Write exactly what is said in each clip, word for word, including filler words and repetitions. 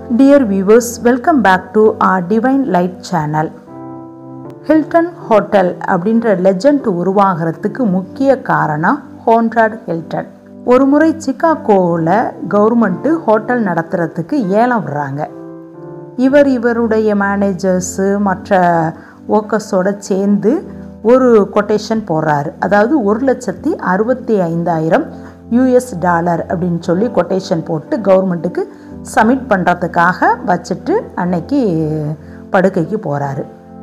Dear viewers, welcome back to our Divine Light channel. Hilton Hotel அப்படின்ற legend உருவாகிறதுக்கு முக்கிய காரணம் ஹோன்ராட் ஹில்டன். ஒரு முறை சிகாகோவில் கவர்மெண்ட்டு ஹோட்டல் நடத்துறதுக்கு ஏலம் விடுறாங்க. இவர் இவருடைய மேனேஜர்ஸு மற்ற ஒர்க்கர்ஸோடு சேர்ந்து ஒரு கொட்டேஷன் போடுறாரு. அதாவது ஒரு லட்சத்தி அறுபத்தி ஐந்தாயிரம் யூஎஸ் டாலர் அப்படின்னு சொல்லி கொட்டேஷன் போட்டு கவர்மெண்ட்டுக்கு சப்மிட் பண்ணுறதுக்காக வச்சுட்டு அன்னைக்கு படுக்கைக்கு போகிறாரு.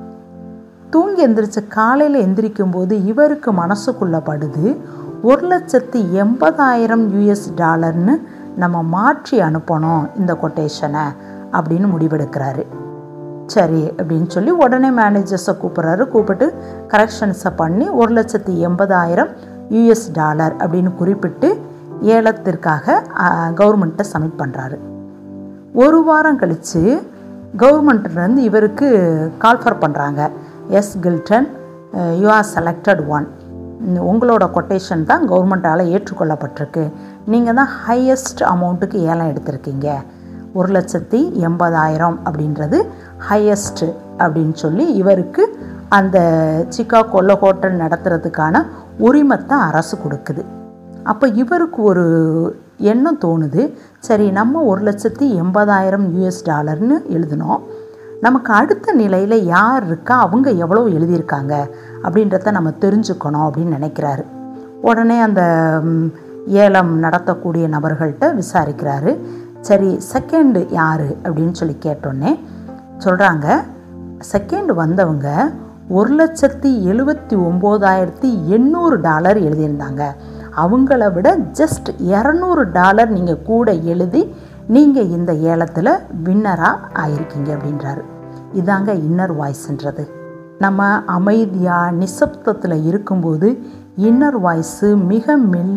தூங்கி எந்திரிச்சு காலையில் எந்திரிக்கும் போது இவருக்கு மனசுக்குள்ளே படுது, ஒரு லட்சத்தி எண்பதாயிரம் யூஎஸ் டாலர்னு நம்ம மாற்றி அனுப்பணும் இந்த கொட்டேஷனை அப்படின்னு முடிவெடுக்கிறாரு. சரி அப்படின்னு சொல்லி உடனே மேனேஜர்ஸை கூப்பிட்றாரு. கூப்பிட்டு கரெக்ஷன்ஸை பண்ணி ஒரு லட்சத்தி எண்பதாயிரம் யூஎஸ் டாலர் அப்படின்னு குறிப்பிட்டு ஏலத்திற்காக கவர்மெண்ட்டை சப்மிட் பண்ணுறாரு. ஒரு வாரம் கழித்து கவர்மெண்ட்லேருந்து இவருக்கு கால்ஃபர் பண்ணுறாங்க. Yes Hilton, you are selected one. உங்களோட கொட்டேஷன் தான் கவர்மெண்ட்டால் ஏற்றுக்கொள்ளப்பட்டிருக்கு. நீங்கள் தான் ஹையஸ்ட் அமௌண்ட்டுக்கு ஏலம் எடுத்திருக்கீங்க. ஒரு லட்சத்தி எண்பதாயிரம் அப்படின்றது ஹையஸ்ட்டு அப்படின்னு சொல்லி இவருக்கு அந்த சிகாகோவில் ஹோட்டல் நடத்துறதுக்கான உரிமத்தை அரசு கொடுக்குது. அப்போ இவருக்கு ஒரு எண்ணம் தோணுது, சரி நம்ம ஒரு லட்சத்தி எண்பதாயிரம் யூஎஸ் டாலர்னு எழுதினோம், நமக்கு அடுத்த நிலையில் யார் இருக்கா, அவங்க எவ்வளோ எழுதியிருக்காங்க அப்படின்றத நம்ம தெரிஞ்சுக்கணும் அப்படின்னு நினைக்கிறாரு. உடனே அந்த ஏலம் நடத்தக்கூடிய நபர்கள்ட்ட விசாரிக்கிறாரு. சரி செகண்டு யார் அப்படின்னு சொல்லி கேட்டோன்னே சொல்கிறாங்க, செகண்ட் வந்தவங்க ஒரு லட்சத்தி எழுபத்தி ஒம்போதாயிரத்தி எண்ணூறு டாலர் எழுதியிருந்தாங்க. அவங்கள விட ஜஸ்ட் இரநூறு டாலர் நீங்கள் கூட எழுதி நீங்கள் இந்த ஏலத்தில் வின்னராக ஆயிருக்கீங்க அப்படின்றாரு. இதாங்க இன்னர் வாய்ஸ்ன்றது. நம்ம அமைதியாக நிசப்தத்தில் இருக்கும்போது இன்னர் வாய்ஸு மிக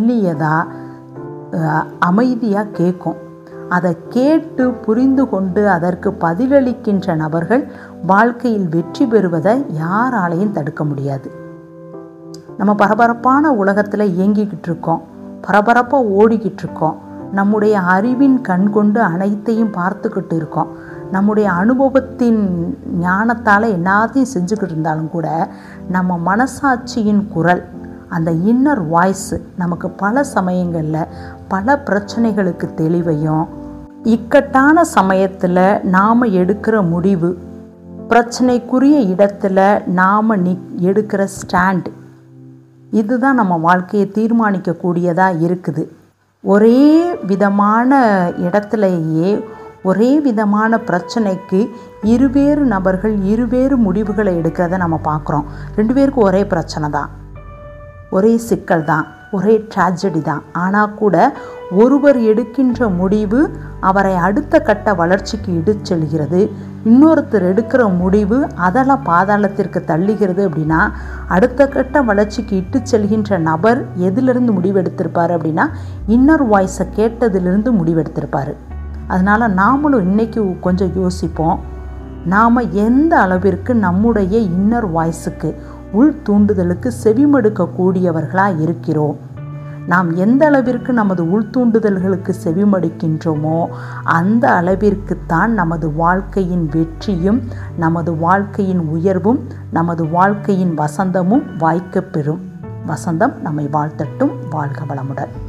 மெல்லியதாக அமைதியாக கேட்கும். அதை கேட்டு புரிந்து கொண்டு அதற்கு பதிலளிக்கின்ற நபர்கள் வாழ்க்கையில் வெற்றி பெறுவதை யாராலையும் தடுக்க முடியாது. நம்ம பரபரப்பான உலகத்தில் இயங்கிக்கிட்டு இருக்கோம், பரபரப்பாக ஓடிக்கிட்டு இருக்கோம், நம்முடைய அறிவின் கண் கொண்டு அனைத்தையும் பார்த்துக்கிட்டு இருக்கோம், நம்முடைய அனுபவத்தின் ஞானத்தால் எல்லாத்தையும் செஞ்சுக்கிட்டு இருந்தாலும் கூட நம்ம மனசாட்சியின் குரல், அந்த இன்னர் வாய்ஸ் நமக்கு பல சமயங்களில் பல பிரச்சனைகளுக்கு தெளிவையும், இக்கட்டான சமயத்தில் நாம் எடுக்கிற முடிவு, பிரச்சனைக்குரிய இடத்துல நாம் நி எடுக்கிற ஸ்டாண்ட், இதுதான் நம்ம வாழ்க்கையை தீர்மானிக்கக்கூடியதாக இருக்குது. ஒரே விதமான இடத்துலையே ஒரே விதமான பிரச்சனைக்கு இருவேறு நபர்கள் இருவேறு முடிவுகளை எடுக்கிறத நம்ம பார்க்குறோம். ரெண்டு பேருக்கும் ஒரே பிரச்சனை தான், ஒரே சிக்கல் தான், ஒரே ட்ராஜடி தான். ஆனால் கூட ஒருவர் எடுக்கின்ற முடிவு அவரை அடுத்த கட்ட வளர்ச்சிக்கு இட்டு செல்கிறது, இன்னொருத்தர் எடுக்கிற முடிவு அதெல்லாம் பாதாளத்திற்கு தள்ளுகிறது. அப்படின்னா அடுத்த கட்ட வளர்ச்சிக்கு இட்டு செல்கின்ற நபர் எதிலிருந்து முடிவெடுத்திருப்பார் அப்படின்னா இன்னர் வாய்ஸை கேட்டதிலிருந்து முடிவெடுத்திருப்பார். அதனால் நாமளும் இன்றைக்கி கொஞ்சம் யோசிப்போம், நாம் எந்த அளவிற்கு நம்முடைய இன்னர் வாய்ஸுக்கு உள் தூண்டுதலுக்கு செவிமடுக்கக்கூடியவர்களாக இருக்கிறோம். நாம் எந்த அளவிற்கு நமது உள்தூண்டுதல்களுக்கு செவிமடுக்கின்றோமோ அந்த அளவிற்குத்தான் நமது வாழ்க்கையின் வெற்றியும் நமது வாழ்க்கையின் உயர்வும் நமது வாழ்க்கையின் வசந்தமும் வாய்க்கப் பெறும். வசந்தம் நம்மை வாழ்த்தட்டும். வாழ்க வளமுடன்.